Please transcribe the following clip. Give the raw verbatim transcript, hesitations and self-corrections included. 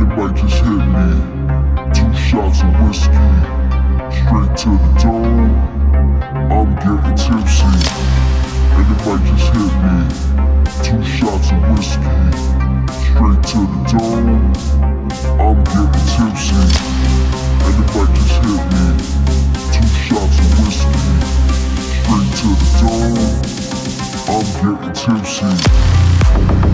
it might just hit me. Two shots of whiskey, straight to the dome. I'm getting tipsy, and it might just hit me. Two shots of whiskey, straight to the dome. I'm getting tipsy, and it might just hit me. Two shots of whiskey, straight to the dome. I'm getting tipsy.